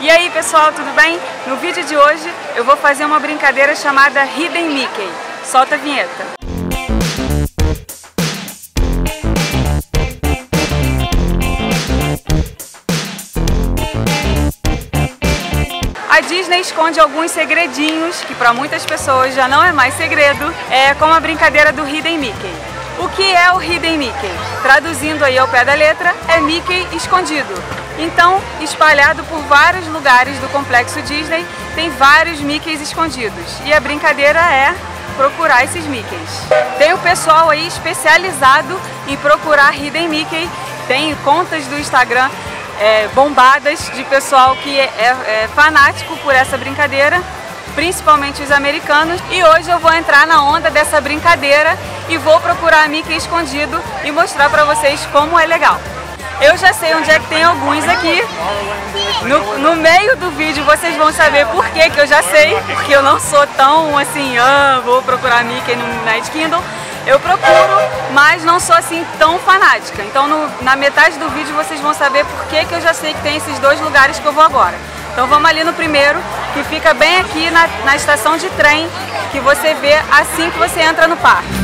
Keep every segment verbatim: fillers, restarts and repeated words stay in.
E aí pessoal, tudo bem? No vídeo de hoje eu vou fazer uma brincadeira chamada Hidden Mickey. Solta a vinheta. A Disney esconde alguns segredinhos, que para muitas pessoas já não é mais segredo, é como a brincadeira do Hidden Mickey. O que é o Hidden Mickey? Traduzindo aí ao pé da letra, é Mickey escondido. Então, espalhado por vários lugares do complexo Disney, tem vários Mickeys escondidos. E a brincadeira é procurar esses Mickeys. Tem o pessoal aí especializado em procurar Hidden Mickey, tem contas do Instagram é, bombadas de pessoal que é, é, é fanático por essa brincadeira, principalmente os americanos. E hoje eu vou entrar na onda dessa brincadeira e vou procurar Mickey escondido e mostrar pra vocês como é legal. Eu já sei onde é que tem alguns aqui. No, no meio do vídeo vocês vão saber por que que eu já sei, porque eu não sou tão assim, ah, vou procurar Mickey no Magic Kingdom. Eu procuro, mas não sou assim tão fanática. Então no, na metade do vídeo vocês vão saber por que que eu já sei que tem esses dois lugares que eu vou agora. Então vamos ali no primeiro, que fica bem aqui na, na estação de trem, que você vê assim que você entra no parque.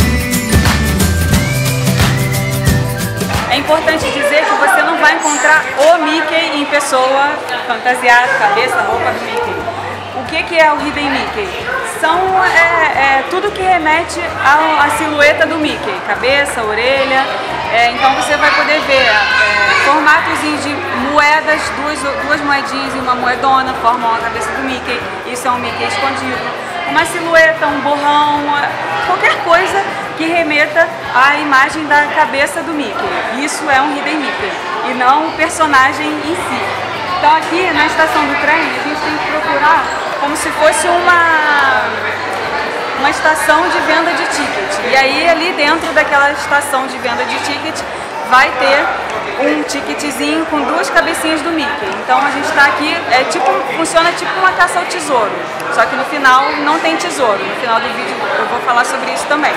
É importante dizer que você não vai encontrar o Mickey em pessoa fantasiada, cabeça, roupa do Mickey. O que que é o Hidden Mickey? São é, é, tudo que remete à, à silhueta do Mickey, cabeça, orelha. É, então você vai poder ver é, formatos de moedas, duas, duas moedinhas e uma moedona formam a cabeça do Mickey. Isso é um Mickey escondido. Uma silhueta, um borrão, qualquer coisa que remeta à imagem da cabeça do Mickey. Isso é um Hidden Mickey e não o personagem em si. Então aqui na estação do trem a gente tem que procurar como se fosse uma, uma estação de venda de ticket. E aí ali dentro daquela estação de venda de ticket vai ter um ticketzinho com duas cabecinhas do Mickey. Então a gente está aqui, é tipo, funciona tipo uma caça ao tesouro. Só que no final não tem tesouro. No final do vídeo eu vou falar sobre isso também.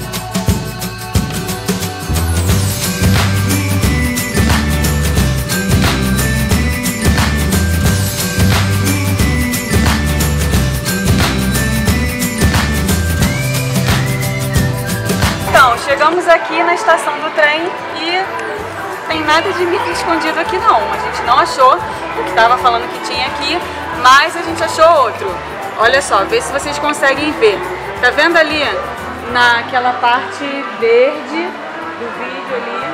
Então, chegamos aqui na estação do trem e tem nada de Mickey escondido aqui não. A gente não achou o que estava falando que tinha aqui, mas a gente achou outro. Olha só, vê se vocês conseguem ver. Tá vendo ali naquela parte verde do vídeo ali?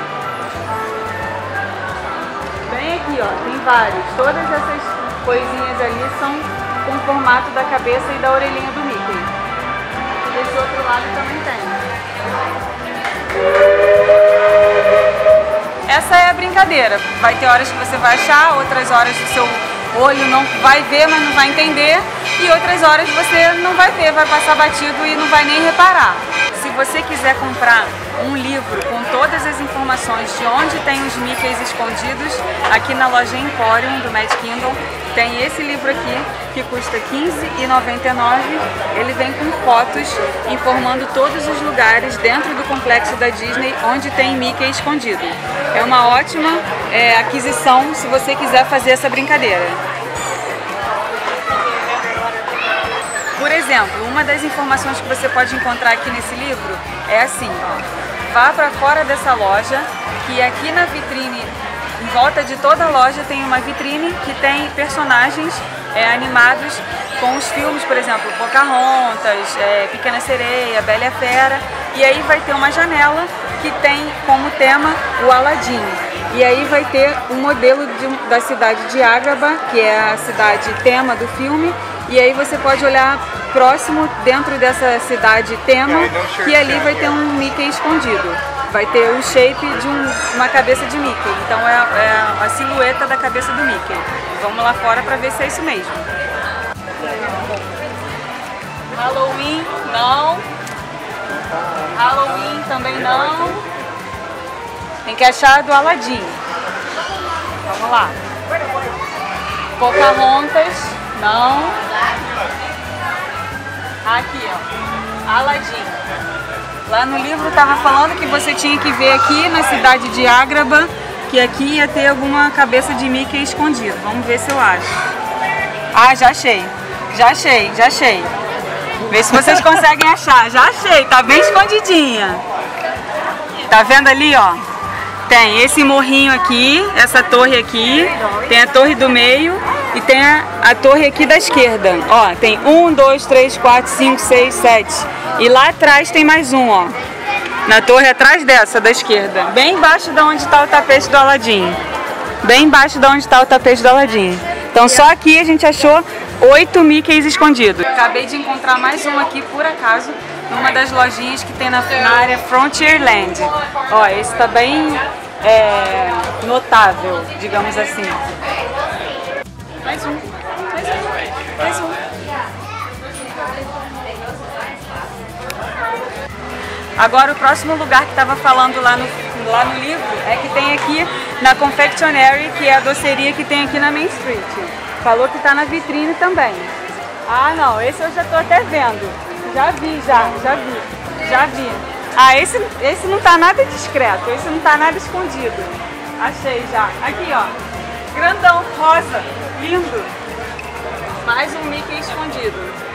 Bem aqui, ó, tem vários. Todas essas coisinhas ali são com o formato da cabeça e da orelhinha do Mickey. E desse outro lado também tem. Essa é a brincadeira. Vai ter horas que você vai achar, outras horas o seu olho não vai ver, mas não vai entender, e outras horas você não vai ver, vai passar batido e não vai nem reparar. Se você quiser comprar um livro com todas as informações de onde tem os Mickeys escondidos, aqui na loja Emporium do Magic Kingdom tem esse livro aqui que custa quinze reais e noventa e nove centavos. Ele vem com fotos informando todos os lugares dentro do complexo da Disney onde tem Mickey escondido. É uma ótima é, aquisição se você quiser fazer essa brincadeira. Por exemplo, uma das informações que você pode encontrar aqui nesse livro é assim, ó, vá para fora dessa loja, que aqui na vitrine, em volta de toda a loja tem uma vitrine que tem personagens é, animados com os filmes, por exemplo, Pocahontas, é, Pequena Sereia, Bela e a Fera, e aí vai ter uma janela que tem como tema o Aladdin. E aí vai ter um modelo de, da cidade de Agrabah, que é a cidade tema do filme, e aí você pode olhar próximo dentro dessa cidade tema, que ali vai ter um Mickey escondido. Vai ter o shape de um, uma cabeça de Mickey, então é, é a silhueta da cabeça do Mickey. Vamos lá fora para ver se é isso mesmo. Halloween, não. Halloween também não. Tem que achar do Aladdin. Vamos lá. Pocahontas, não. Aqui, ó. Aladdin. Lá no livro estava falando que você tinha que ver aqui na cidade de Agrabah que aqui ia ter alguma cabeça de Mickey escondida. Vamos ver se eu acho. Ah, já achei. Já achei, já achei. Vê se vocês conseguem achar. Já achei, tá bem escondidinha. Tá vendo ali, ó? Tem esse morrinho aqui, essa torre aqui, tem a torre do meio e tem a, a torre aqui da esquerda. Ó, tem um, dois, três, quatro, cinco, seis, sete. E lá atrás tem mais um, ó. Na torre atrás dessa, da esquerda. Bem embaixo de onde está o tapete do Aladim. Bem embaixo de onde está o tapete do Aladim. Então só aqui a gente achou oito Mickeys escondidos. Acabei de encontrar mais um aqui, por acaso, numa das lojinhas que tem na, na área Frontierland. Ó, esse tá bem é, notável, digamos assim. Mais um, mais um, mais um. Agora o próximo lugar que estava falando lá no, lá no livro é que tem aqui na Confectionery, que é a doceria que tem aqui na Main Street. Falou que está na vitrine também. Ah não, esse eu já estou até vendo. Já vi, já, já vi, já vi. Ah, esse, esse não está nada discreto, esse não está nada escondido. Achei já. Aqui ó, grandão, rosa, lindo. Mais um Mickey escondido.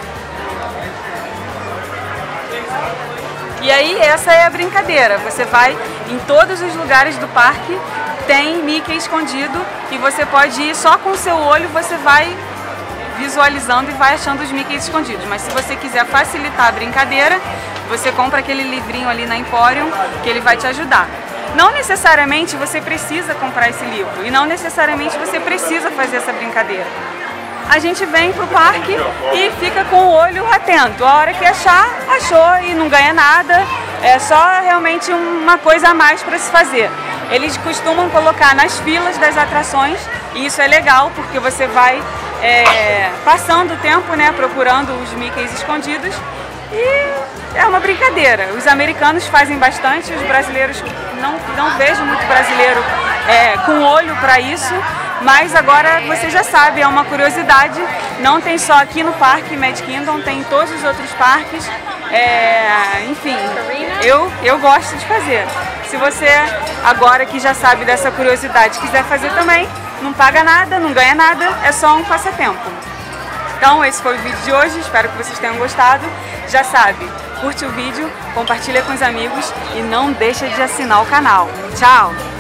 E aí essa é a brincadeira, você vai em todos os lugares do parque, tem Mickey escondido e você pode ir só com o seu olho, você vai visualizando e vai achando os Mickeys escondidos. Mas se você quiser facilitar a brincadeira, você compra aquele livrinho ali na Emporium que ele vai te ajudar. Não necessariamente você precisa comprar esse livro e não necessariamente você precisa fazer essa brincadeira. A gente vem pro parque e fica com o olho atento. A hora que achar, achou e não ganha nada. É só realmente uma coisa a mais para se fazer. Eles costumam colocar nas filas das atrações e isso é legal porque você vai é, passando o tempo, né, procurando os Mickeys escondidos e é uma brincadeira. Os americanos fazem bastante, os brasileiros não, não vejo muito brasileiro é, com olho para isso. Mas agora você já sabe, é uma curiosidade, não tem só aqui no parque Magic Kingdom, tem em todos os outros parques, é, enfim, eu, eu gosto de fazer. Se você agora que já sabe dessa curiosidade quiser fazer também, não paga nada, não ganha nada, é só um passatempo. Então esse foi o vídeo de hoje, espero que vocês tenham gostado. Já sabe, curte o vídeo, compartilha com os amigos e não deixa de assinar o canal. Tchau!